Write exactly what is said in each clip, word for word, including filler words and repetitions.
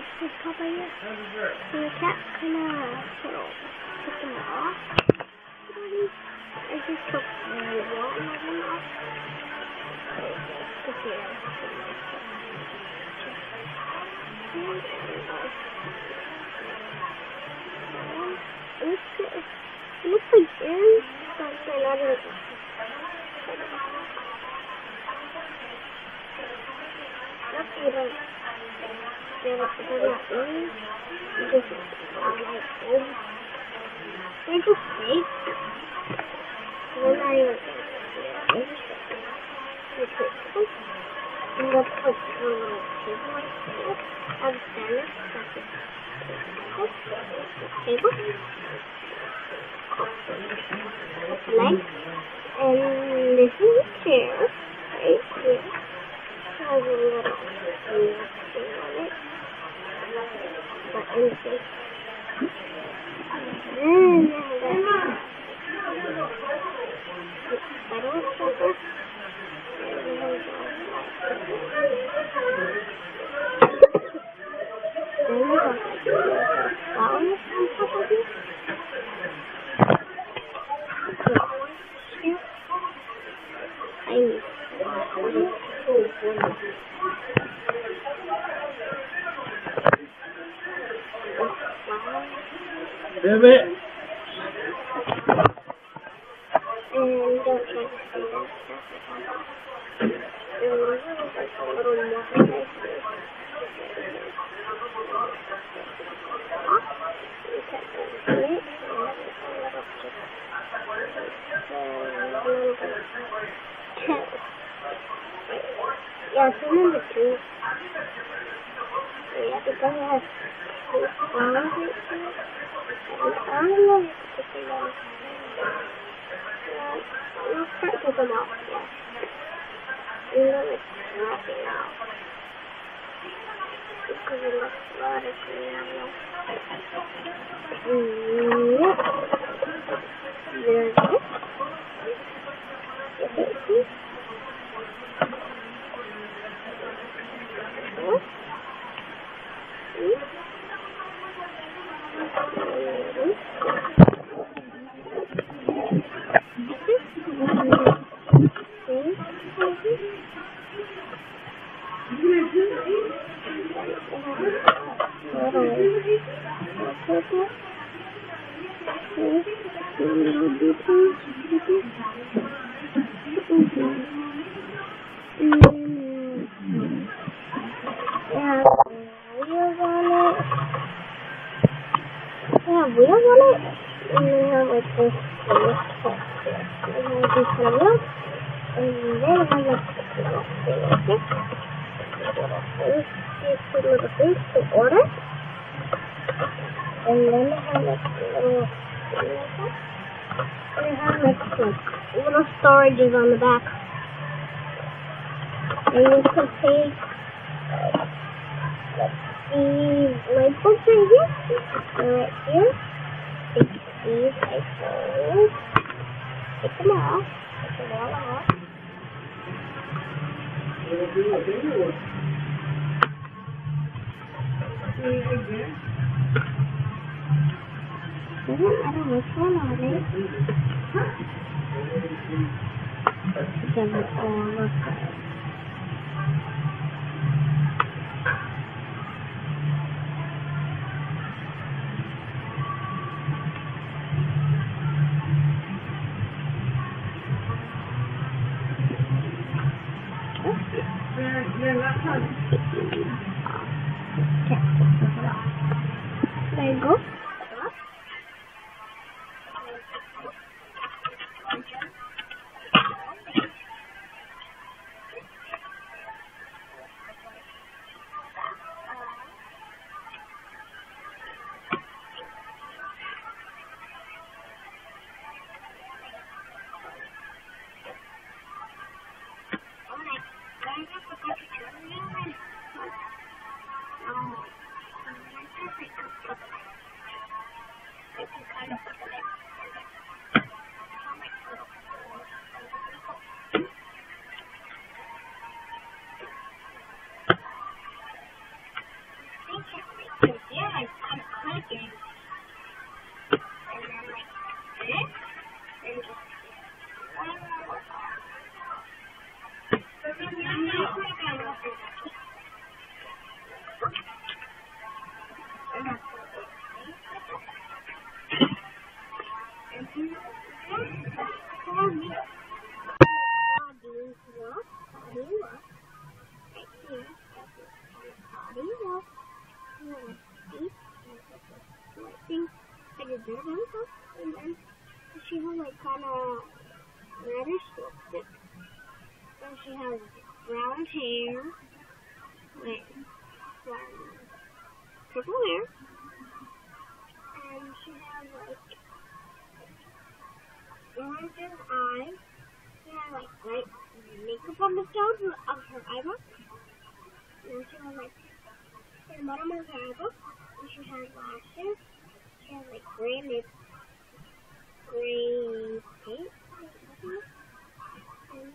this is probably it. So the cat kind of sort of took them off. I just took one of them off. Look here. It looks like ears, but they're not in. Not even. They're not ears. They're just like old. They're just fake. They're not even. They're just fake. And let's put a little table like this. Have standard. That's it. Table. Legs. And this is a chair. Right here. Has a little thing on it. But anything. And then I don't suffer. Then we have like flowers on top of it. I need Baby. And don't try to see that stuff. And there's like a little more right here. Yeah, it's number two. Yeah, because it has two flowers right here. I don't know if it's a lot. Yeah, we'll start to them off, yeah. You know it's wrapping out. Because it looks a lot of green. Yep. There's it. Is it see? Wheels on it, and they have like this little top here. They have these kind of wheels, and then they have like this little thing right here. Little things, these two little things to order. And then they have like a little thing like that. And they have like some little storages on the back. And you can take like, like these light bulbs right here, and right here. Take these like those. Take them off. Take them all off. Doesn't matter which one are they? Because it all looks good. There you go. she has brown hair with um, purple hair, and she has like orange eyes. She has like white makeup on the top of her eyebrows, and she has like in the bottom of her eyebrows, and she has lashes. She has like gray lip, gray paint, and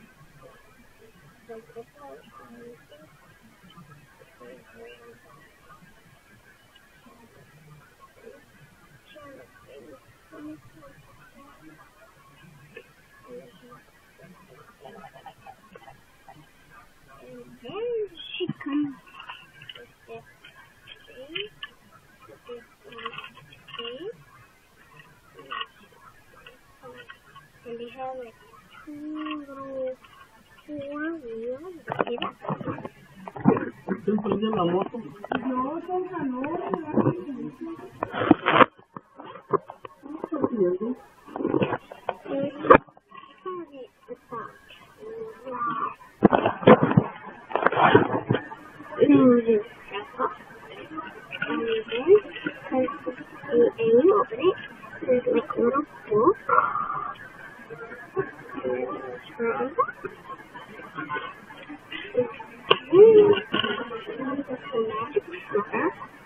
like this one, and she has like baby. And then she comes with this thing, with this thing, and they have like two little four wheels. See that? No, those are no. There's like a little book. And then there's her on top. And then there's a magic slipper.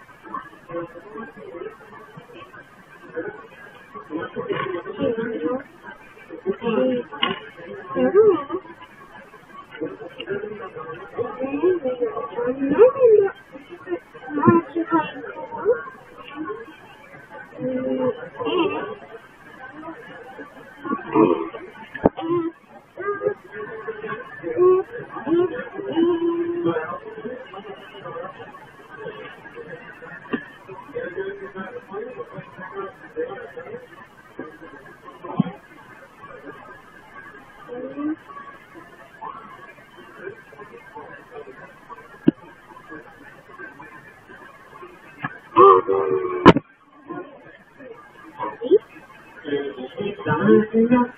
No.